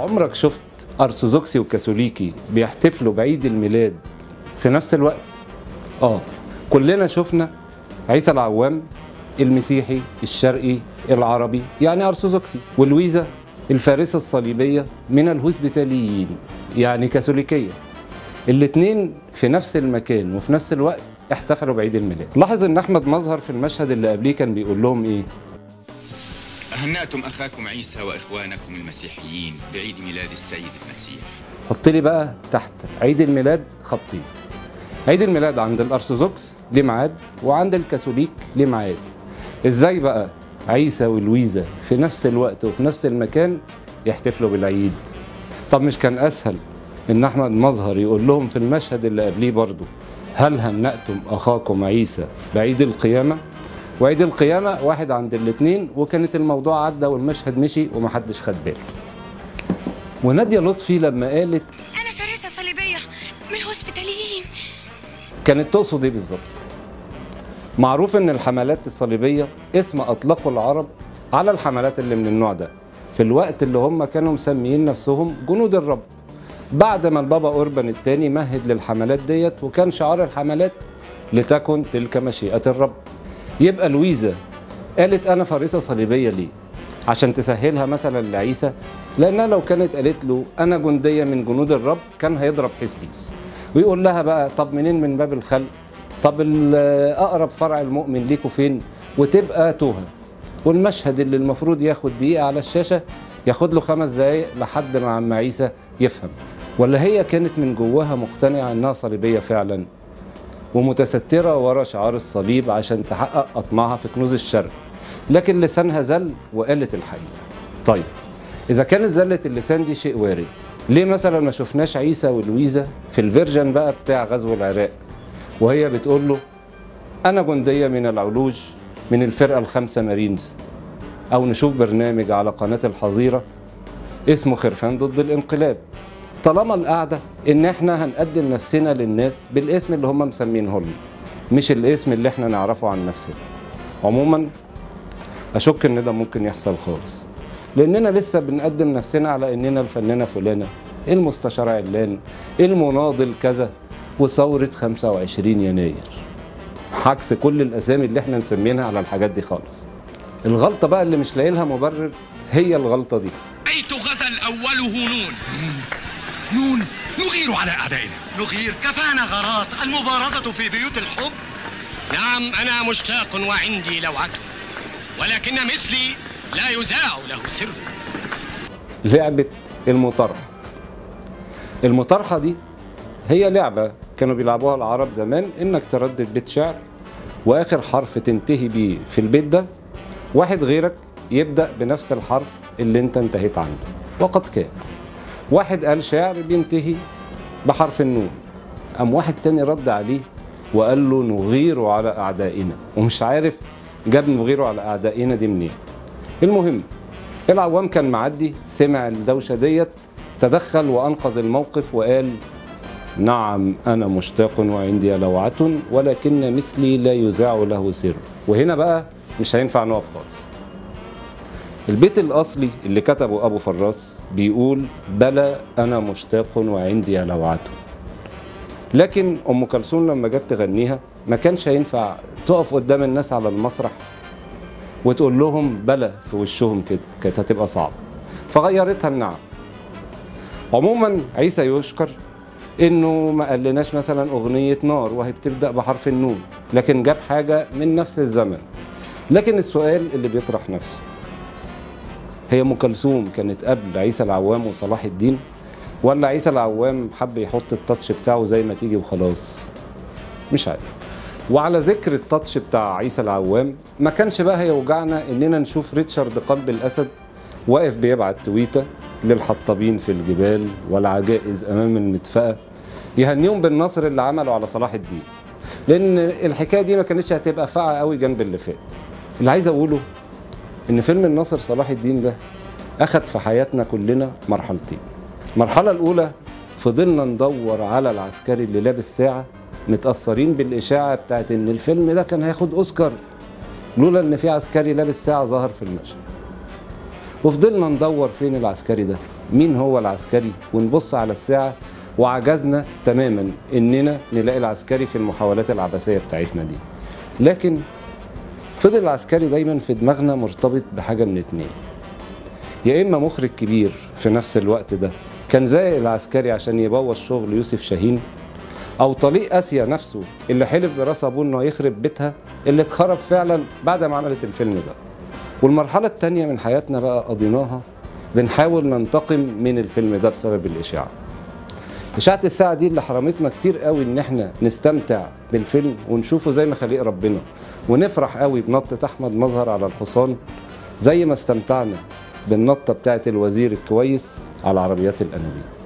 عمرك شفت أرثوذكسي وكاثوليكي بيحتفلوا بعيد الميلاد في نفس الوقت؟ كلنا شفنا عيسى العوام المسيحي الشرقي العربي يعني أرثوذكسي، ولويزا الفارسة الصليبية من الهوسبيتاليين يعني كاثوليكية. الاتنين في نفس المكان وفي نفس الوقت احتفلوا بعيد الميلاد. لاحظ ان احمد مظهر في المشهد اللي قبليه كان بيقول لهم ايه؟ أهنأتم أخاكم عيسى وإخوانكم المسيحيين بعيد ميلاد السيد المسيح. حط لي بقى تحت عيد الميلاد خطين. عيد الميلاد عند الأرثوذكس ليه ميعاد وعند الكاثوليك ليه ميعاد. ازاي بقى عيسى ولويزا في نفس الوقت وفي نفس المكان يحتفلوا بالعيد؟ طب مش كان أسهل إن أحمد مظهر يقول لهم في المشهد اللي قبليه برضه هل هنأتم أخاكم عيسى بعيد القيامة؟ وعيد القيامة واحد عند الاتنين، وكانت الموضوع عدى والمشهد مشي ومحدش خد باله. ونادية لطفي لما قالت أنا فارسة صليبية من الهوسبيتاليين كانت تقصد ايه بالظبط؟ معروف ان الحملات الصليبية اسم اطلقه العرب على الحملات اللي من النوع ده في الوقت اللي هم كانوا مسميين نفسهم جنود الرب، بعد ما البابا أوربان الثاني مهد للحملات ديت، وكان شعار الحملات لتكن تلك مشيئة الرب. يبقى لويزا قالت أنا فارسة صليبية ليه؟ عشان تسهلها مثلا لعيسى؟ لأنها لو كانت قالت له أنا جندية من جنود الرب كان هيضرب حسبيس ويقول لها بقى طب منين؟ من باب الخلق، طب أقرب فرع المؤمن ليكوا فين؟ وتبقى توها. والمشهد اللي المفروض ياخد دقيقة على الشاشة ياخد له 5 دقايق لحد ما عم عيسى يفهم. ولا هي كانت من جواها مقتنعة إنها صليبية فعلا ومتسترة ورا شعار الصليب عشان تحقق أطماعها في كنوز الشرق، لكن لسانها زل وقالت الحقيقة. طيب إذا كانت زلة اللسان دي شيء وارد، ليه مثلا ما شفناش عيسى ولويزا في الفيرجن بقى بتاع غزو العراق وهي بتقول له أنا جندية من العلوج من الفرقة ال5 مارينز؟ أو نشوف برنامج على قناة الحظيرة اسمه خرفان ضد الانقلاب، طالما القعدة إن إحنا هنقدم نفسنا للناس بالاسم اللي هم مسمينه لنا مش الاسم اللي إحنا نعرفه عن نفسنا. عموما أشك إن ده ممكن يحصل خالص، لأننا لسه بنقدم نفسنا على إننا الفنانة فلانة، المستشار علان، المناضل كذا، وثورة 25 يناير، عكس كل الأسامي اللي إحنا مسمينها على الحاجات دي خالص. الغلطة بقى اللي مش لاقي لها مبرر هي الغلطة دي. بيت غزل أوله نون نغير على أعدائنا. نغير؟ كفانا غارات، المبارزة في بيوت الحب. نعم أنا مشتاق وعندي لوعته، ولكن مثلي لا يذاع له سر. لعبة المطرحة. المطرحة دي هي لعبة كانوا بيلعبوها العرب زمان، إنك تردد بيت شعر وآخر حرف تنتهي بيه في البيت ده واحد غيرك يبدأ بنفس الحرف اللي انت انتهيت عنه. وقد كان واحد قال شعر بينتهي بحرف النون، قام واحد تاني رد عليه وقال له نغير على أعدائنا، ومش عارف جاب نغير على أعدائنا دي منين. المهم العوام كان معدي سمع الدوشة ديت، تدخل وأنقذ الموقف وقال نعم أنا مشتاق وعندي لوعة ولكن مثلي لا يذاع له سر. وهنا بقى مش هينفع نقف خالص. البيت الأصلي اللي كتبه أبو فراس بيقول بلى أنا مشتاق وعندي لوعة، لكن أم كلثوم لما جت تغنيها ما كانش هينفع تقف قدام الناس على المسرح وتقول لهم بلى في وشهم كده، كانت هتبقى صعبة، فغيرتها النعم. عموما عيسى يشكر إنه ما قالناش مثلا أغنية نار وهي بتبدأ بحرف النون، لكن جاب حاجة من نفس الزمن. لكن السؤال اللي بيطرح نفسه، هي أم كلثوم كانت قبل عيسى العوام وصلاح الدين، ولا عيسى العوام حب يحط التاتش بتاعه زي ما تيجي وخلاص؟ مش عارف. وعلى ذكر التاتش بتاع عيسى العوام، ما كانش بقى هيوجعنا إننا نشوف ريتشارد قلب الأسد واقف بيبعت تويته للحطابين في الجبال والعجائز أمام المدفأة يهنيهم بالنصر اللي عملوا على صلاح الدين، لأن الحكاية دي ما كانتش هتبقى فاقعة قوي جنب اللي فات. اللي عايز أقوله إن فيلم الناصر صلاح الدين ده أخد في حياتنا كلنا مرحلتين. المرحلة الأولى فضلنا ندور على العسكري اللي لابس ساعة، متأثرين بالإشاعة بتاعت إن الفيلم ده كان هياخد أوسكار لولا إن في عسكري لابس ساعة ظهر في المشهد. وفضلنا ندور فين العسكري ده، مين هو العسكري، ونبص على الساعة وعجزنا تماما اننا نلاقي العسكري في المحاولات العبثية بتاعتنا دي. لكن فضل العسكري دايما في دماغنا مرتبط بحاجة من اتنين، يا اما مخرج كبير في نفس الوقت ده كان زي العسكري عشان يبوظ شغل يوسف شاهين، او طليق اسيا نفسه اللي حلف براس ابوه انه هيخرب بيتها اللي اتخرب فعلا بعد ما عملت الفيلم ده. والمرحلة التانية من حياتنا بقى قضيناها بنحاول ننتقم من الفيلم ده بسبب الإشاعة. إشاعة الساعة دي اللي حرمتنا كتير قوي إن احنا نستمتع بالفيلم ونشوفه زي ما خليق ربنا، ونفرح قوي بنطة أحمد مظهر على الحصان زي ما استمتعنا بالنطة بتاعت الوزير الكويس على عربيات الأنابيب.